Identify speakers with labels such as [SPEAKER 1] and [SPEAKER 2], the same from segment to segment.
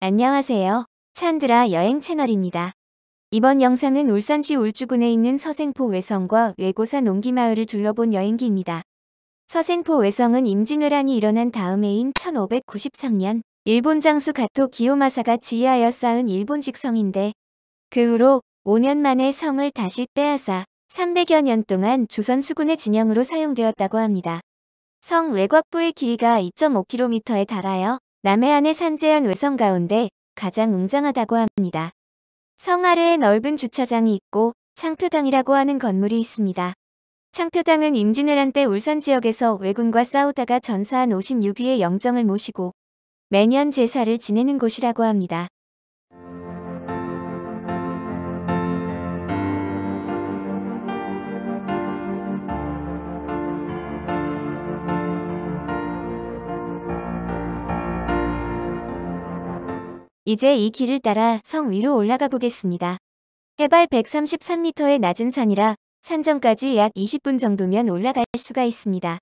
[SPEAKER 1] 안녕하세요. 찬드라 여행 채널입니다. 이번 영상은 울산시 울주군에 있는 서생포 외성과 외고산 옹기마을을 둘러본 여행기입니다. 서생포 외성은 임진왜란이 일어난 다음해인 1593년 일본 장수 가토 기요마사가 지휘하여 쌓은 일본식 성인데 그 후로 5년 만에 성을 다시 빼앗아 300여 년 동안 조선 수군의 진영으로 사용되었다고 합니다. 성 외곽부의 길이가 2.5km에 달하여 남해안의 산재현 외성 가운데 가장 웅장하다고 합니다. 성 아래에 넓은 주차장이 있고 창표당이라고 하는 건물이 있습니다. 창표당은 임진왜란 때 울산 지역에서 왜군과 싸우다가 전사한 56위의 영정을 모시고 매년 제사를 지내는 곳이라고 합니다. 이제 이 길을 따라 성 위로 올라가 보겠습니다. 해발 133m의 낮은 산이라 산정까지 약 20분 정도면 올라갈 수가 있습니다.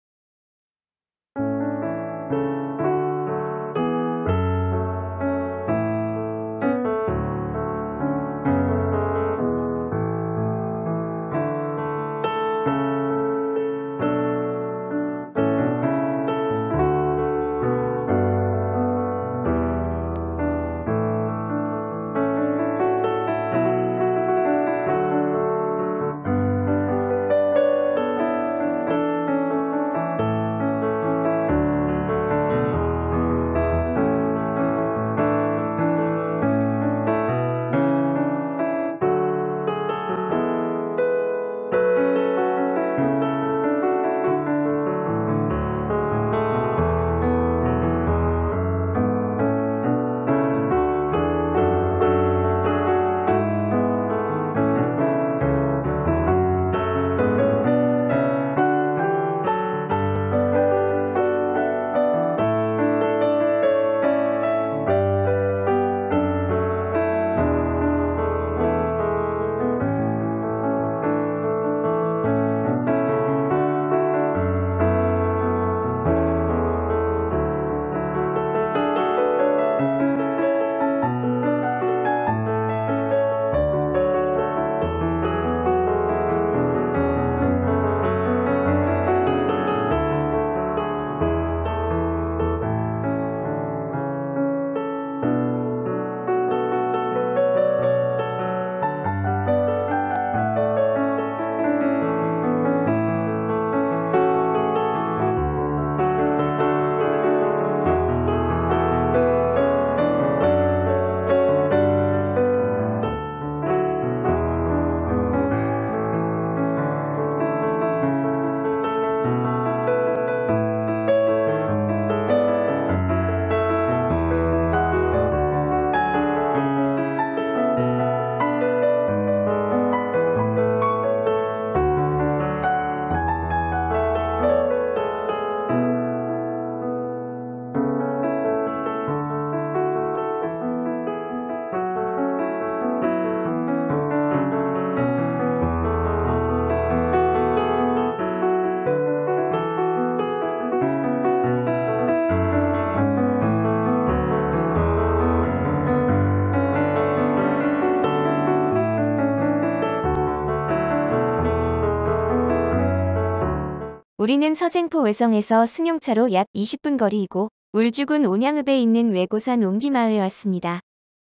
[SPEAKER 1] 우리는 서생포 외성에서 승용차로 약 20분 거리이고 울주군 온양읍에 있는 외고산 옹기마을에 왔습니다.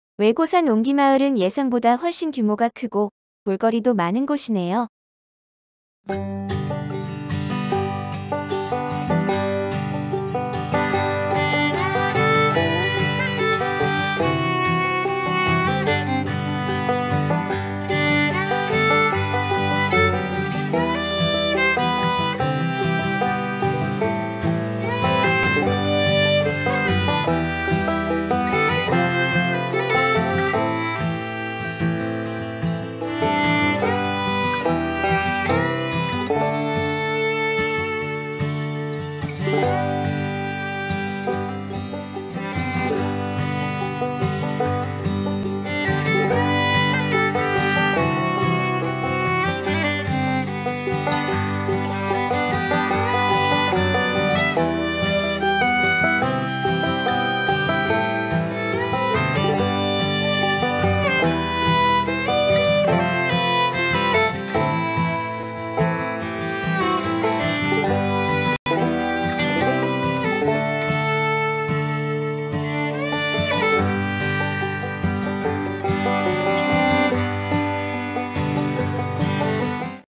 [SPEAKER 1] 외고산 옹기마을은 예상보다 훨씬 규모가 크고 볼거리도 많은 곳이네요.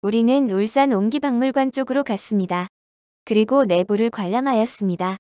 [SPEAKER 1] 우리는 울산 옹기박물관 쪽으로 갔습니다. 그리고 내부를 관람하였습니다.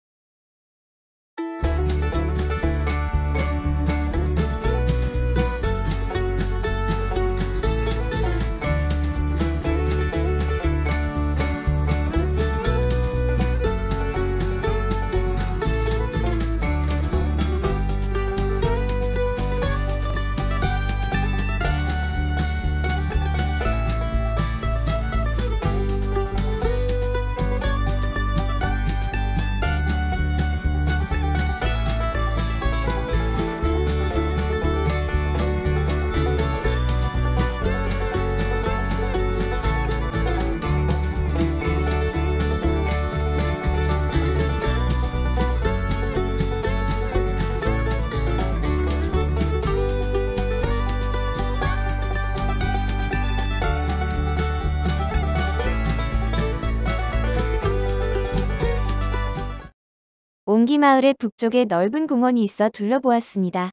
[SPEAKER 1] 옹기마을의 북쪽에 넓은 공원이 있어 둘러보았습니다.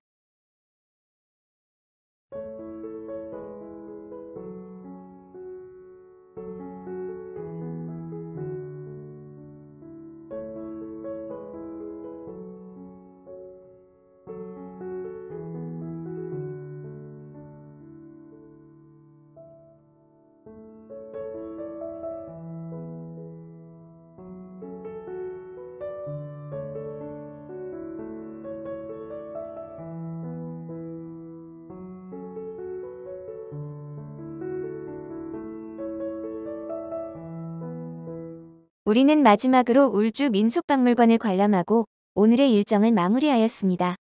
[SPEAKER 1] 우리는 마지막으로 울주 민속박물관을 관람하고 오늘의 일정을 마무리하였습니다.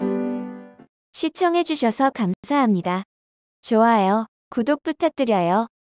[SPEAKER 1] 시청해주셔서 감사합니다. 좋아요, 구독 부탁드려요.